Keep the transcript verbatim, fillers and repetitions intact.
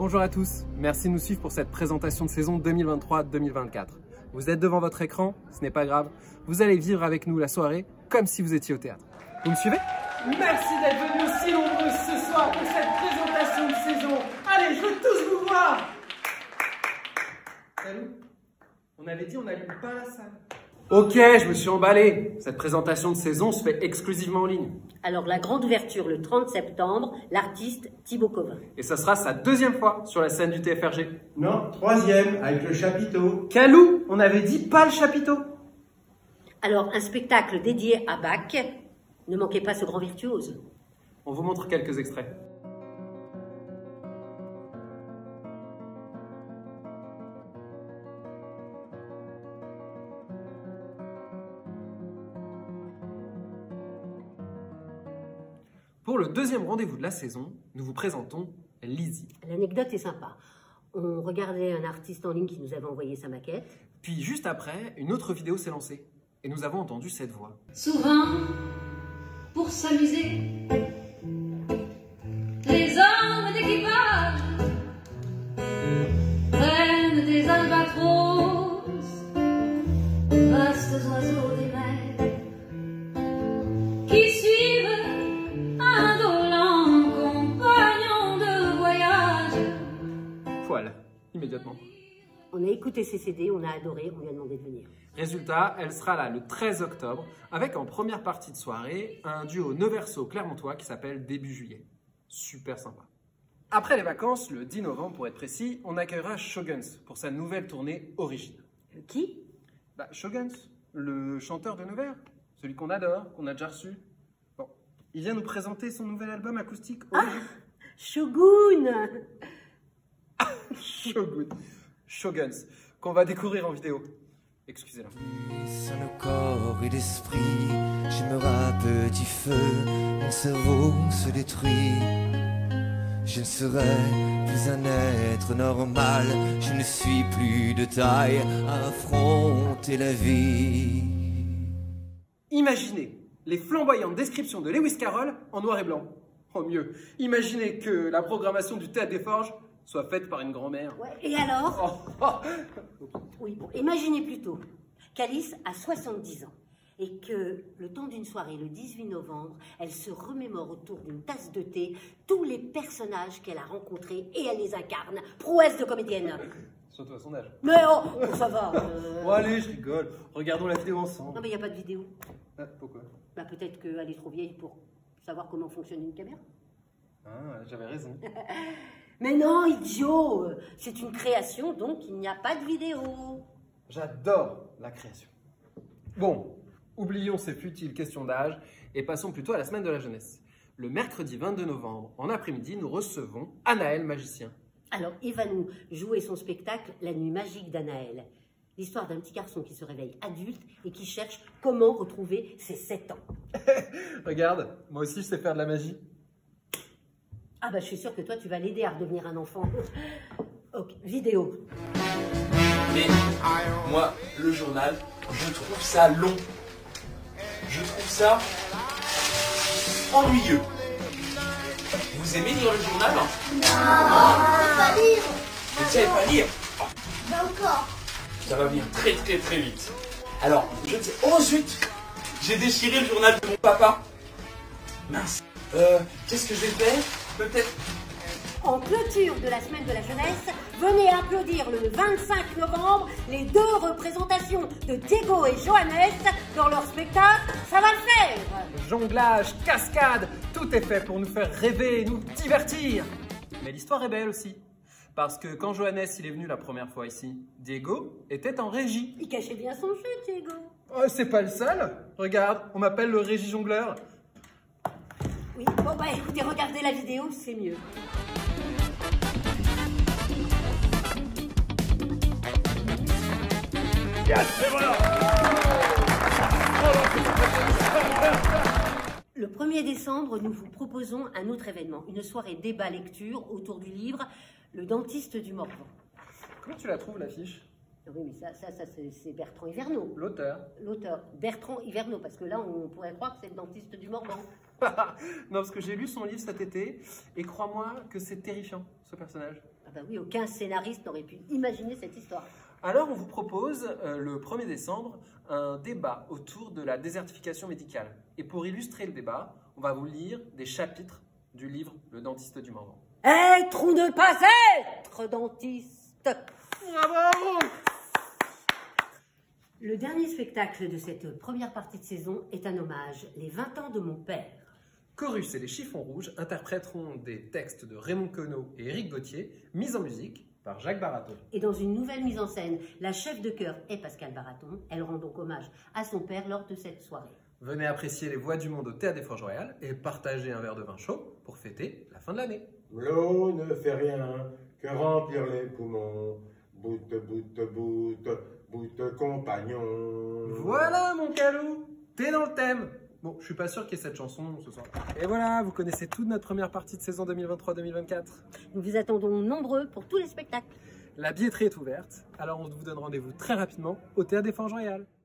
Bonjour à tous, merci de nous suivre pour cette présentation de saison deux mille vingt-trois deux mille vingt-quatre. Vous êtes devant votre écran, ce n'est pas grave, vous allez vivre avec nous la soirée comme si vous étiez au théâtre. Vous me suivez? Merci d'être venus si nombreux ce soir pour cette présentation de saison. Allez, je veux tous vous voir. Salut. On avait dit on n'allume pas la salle. Ok, je me suis emballé. Cette présentation de saison se fait exclusivement en ligne. Alors, la grande ouverture le trente septembre, l'artiste Thibaut Covin. Et ça sera sa deuxième fois sur la scène du T F R G. Non, troisième, avec le chapiteau. Calou, on avait dit pas le chapiteau. Alors, un spectacle dédié à Bach. Ne manquez pas ce grand virtuose. On vous montre quelques extraits. Pour le deuxième rendez-vous de la saison, nous vous présentons Lizzie. L'anecdote est sympa. On regardait un artiste en ligne qui nous avait envoyé sa maquette. Puis juste après, une autre vidéo s'est lancée. Et nous avons entendu cette voix. Souvent, pour s'amuser, les hommes d'équipage prennent des albatros, vastes oiseaux des mers, qui suivent un dolent compagnon de voyage. Poil, immédiatement. On a écouté ses C D, on a adoré, on lui a demandé de venir. Résultat, elle sera là le treize octobre, avec en première partie de soirée, un duo Neverso clermontois qui s'appelle Début Juillet. Super sympa. Après les vacances, le dix novembre pour être précis, on accueillera Shoguns pour sa nouvelle tournée Origine. Le qui? Bah, Shoguns, le chanteur de Nevers, celui qu'on adore, qu'on a déjà reçu. Bon, il vient nous présenter son nouvel album acoustique Origine. Ah, Shogun. Shogun. Shoguns, qu'on va découvrir en vidéo. Excusez-la. Sur le corps et l'esprit, j'aimerais un petit feu, mon cerveau se détruit. Je ne serai plus un être normal, je ne suis plus de taille à affronter la vie. Imaginez les flamboyantes descriptions de Lewis Carroll en noir et blanc. Oh mieux, imaginez que la programmation du Théâtre des Forges soit faite par une grand-mère. Ouais, et alors? Oh, oh. Oui, bon, imaginez plutôt qu'Alice a soixante-dix ans et que le temps d'une soirée, le dix-huit novembre, elle se remémore autour d'une tasse de thé tous les personnages qu'elle a rencontrés et elle les incarne. Prouesse de comédienne. Surtout à son âge. Mais oh, oh, ça va. Euh... Bon allez, je rigole. Regardons la vidéo ensemble. Non mais il n'y a pas de vidéo. Ah, pourquoi? Bah peut-être qu'elle est trop vieille pour savoir comment fonctionne une caméra. Ah, j'avais raison. Mais non, idiot! C'est une création, donc il n'y a pas de vidéo. J'adore la création. Bon, oublions ces futiles questions d'âge et passons plutôt à la semaine de la jeunesse. Le mercredi vingt-deux novembre, en après-midi, nous recevons Anaël Magicien. Alors, il va nous jouer son spectacle La nuit magique d'Anaël. L'histoire d'un petit garçon qui se réveille adulte et qui cherche comment retrouver ses sept ans. Regarde, moi aussi je sais faire de la magie. Ah bah je suis sûre que toi tu vas l'aider à redevenir un enfant. Ok, vidéo. Mais moi, le journal, je trouve ça long. Je trouve ça ennuyeux. Vous aimez lire le journal? Non, on va lire. Vous ne savez pas lire? Pas encore. Ça va venir très très très vite. Alors, je ne sais... Oh zut! J'ai déchiré le journal de mon papa. Mince. Euh, qu'est-ce que j'ai fait? Peut-être... En clôture de la semaine de la jeunesse, venez applaudir le vingt-cinq novembre les deux représentations de Diego et Johannes dans leur spectacle Ça va le faire. Jonglage, cascade, tout est fait pour nous faire rêver et nous divertir. Mais l'histoire est belle aussi. Parce que quand Johannes il est venu la première fois ici, Diego était en régie. Il cachait bien son jeu, Diego. Oh, c'est pas le seul. Regarde, on m'appelle le régie jongleur. Oui, bon bah écoutez, regardez la vidéo, c'est mieux. Le premier décembre, nous vous proposons un autre événement, une soirée débat lecture autour du livre Le dentiste du Morvan. Comment tu la trouves l'affiche? Oui, mais ça, ça, ça c'est Bertrand Hiverneau. L'auteur. L'auteur, Bertrand Hiverneau, parce que là, on pourrait croire que c'est le dentiste du Morvan. Non, parce que j'ai lu son livre cet été et crois-moi que c'est terrifiant, ce personnage. Ah bah oui, aucun scénariste n'aurait pu imaginer cette histoire. Alors, on vous propose, euh, le premier décembre, un débat autour de la désertification médicale. Et pour illustrer le débat, on va vous lire des chapitres du livre Le dentiste du Morvan. Être ou ne pas être dentiste. Bravo! Le dernier spectacle de cette première partie de saison est un hommage, les vingt ans de mon père. Chorus et les Chiffons Rouges interpréteront des textes de Raymond Queneau et Éric Gauthier, mis en musique par Jacques Baraton. Et dans une nouvelle mise en scène, la chef de chœur est Pascal Baraton. Elle rend donc hommage à son père lors de cette soirée. Venez apprécier les voix du monde au Théâtre des Forges Royales et partager un verre de vin chaud pour fêter la fin de l'année. L'eau ne fait rien que remplir les poumons. Boute, boute, boute, boute, compagnon. Voilà mon calou, t'es dans le thème. Bon, je suis pas sûr qu'il y ait cette chanson ce soir. Et voilà, vous connaissez toute notre première partie de saison deux mille vingt-trois deux mille vingt-quatre. Nous vous attendons nombreux pour tous les spectacles. La billetterie est ouverte, alors on vous donne rendez-vous très rapidement au Théâtre des Forges Royales.